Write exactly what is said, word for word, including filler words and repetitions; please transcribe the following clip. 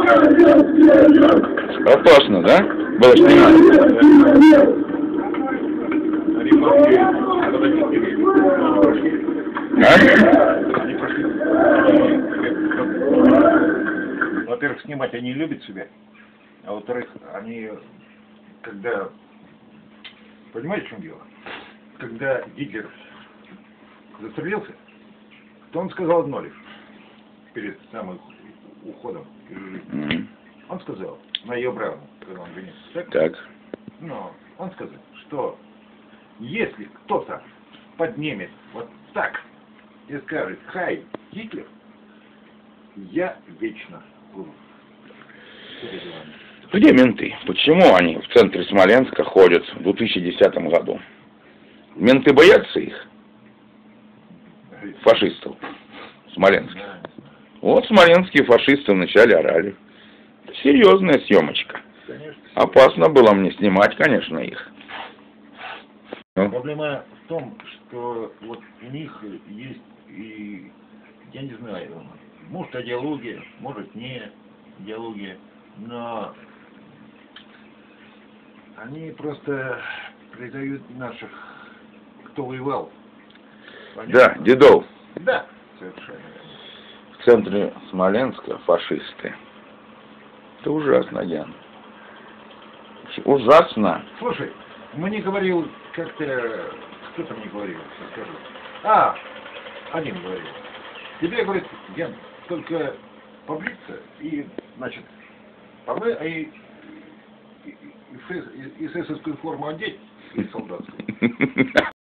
Опасно, да? Было снимать. Они пошли. Во-первых, снимать они любят себя, а во-вторых, они, когда, понимаете, в чем дело? Когда Гитлер застрелился, то он сказал одно лишь, перед самым уходом из жизни. Mm-hmm. Он сказал, на ее бравну, когда он женился, так? Так. Но он сказал, что если кто-то поднимет вот так и скажет «Хай, Гитлер», я вечно буду перед вами. Где менты? Почему они в центре Смоленска ходят в две тысячи десятом году? Менты боятся их? Фашистов. Смоленских. Вот смоленские фашисты вначале орали. Серьезная съемочка. Конечно. Опасно было мне снимать, конечно, их. Ну. Проблема в том, что вот у них есть и, я не знаю, может идеология, может не идеология, но они просто предают наших, кто воевал. Понятно? Да, дедов. Да, совершенно. В центре Смоленска фашисты. Это ужасно, Ян. Ужасно. Слушай, мне говорил как-то, кто-то мне говорил, скажу. А, один говорил. Тебе, говорит, Ян, только побриться и, значит, помы, а и, и, и, и эсэсовскую форму одеть, и солдатскую.